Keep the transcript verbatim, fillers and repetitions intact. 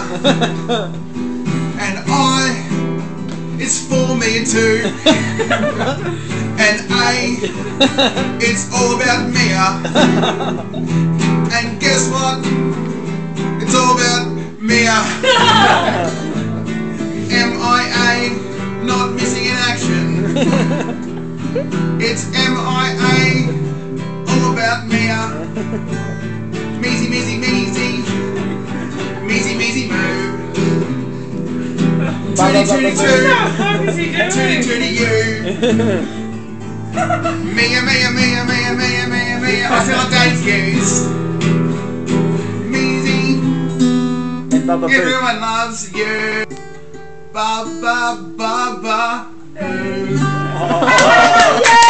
And I is for me too. And A, it's all about Mia. And guess what? It's all about Mia. M I A, not missing in action. It's M I A, all about Mia. Measy, measy, measy. Measy, measy, moo. Tooty, tooty, toot. Tooty, tooty, you. Mia, Mia, Mia, Mia, Mia, Mia, Mia. I feel like Dave's goose. Measy. And Baba Boo. Everyone loves you. Ba, ba, ba, ba. Oh.